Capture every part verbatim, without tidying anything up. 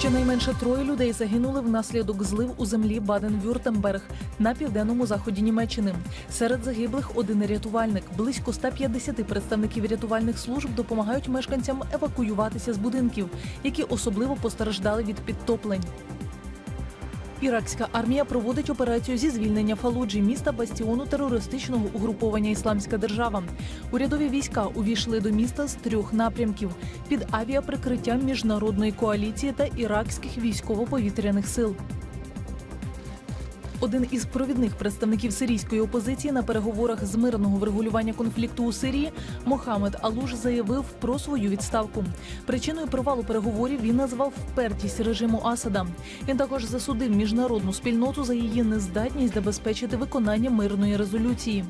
Щонайменше троє людей загинули внаслідок злив у землі Баден-Вюртемберг на південному заході Німеччини. Серед загиблих один рятувальник. Близько ста п'ятдесяти представників рятувальних служб допомагають мешканцям евакуюватися з будинків, які особливо постраждали від підтоплень. Іракська армія проводить операцію зі звільнення Фалуджі, міста бастіону терористичного угруповання «Ісламська держава». Урядові війська увійшли до міста з трьох напрямків – під авіаприкриттям міжнародної коаліції та іракських військово-повітряних сил. Один із провідних представників сирійської опозиції на переговорах з мирного врегулювання конфлікту у Сирії Мохаммед Алуш заявив про свою відставку. Причиною провалу переговорів він назвав впертість режиму Асада. Він також засудив міжнародну спільноту за її нездатність забезпечити виконання мирної резолюції.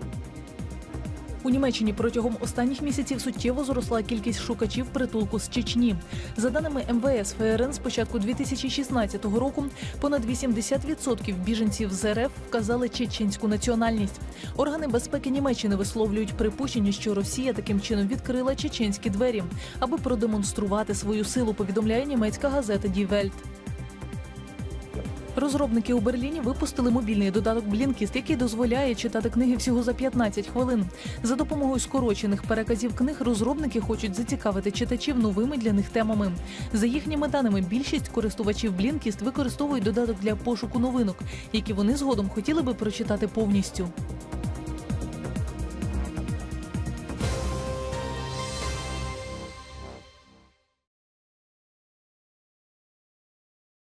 У Німеччині протягом останніх місяців суттєво зросла кількість шукачів притулку з Чечні. За даними ем ве ес ФРН, з початку дві тисячі шістнадцятого року понад вісімдесят відсотків біженців з ер еф вказали чеченську національність. Органи безпеки Німеччини висловлюють припущення, що Росія таким чином відкрила чеченські двері, аби продемонструвати свою силу, повідомляє німецька газета Die Welt. Розробники у Берліні випустили мобільний додаток Blinkist, який дозволяє читати книги всього за п'ятнадцять хвилин. За допомогою скорочених переказів книг розробники хочуть зацікавити читачів новими для них темами. За їхніми даними, більшість користувачів Blinkist використовують додаток для пошуку новинок, які вони згодом хотіли би прочитати повністю.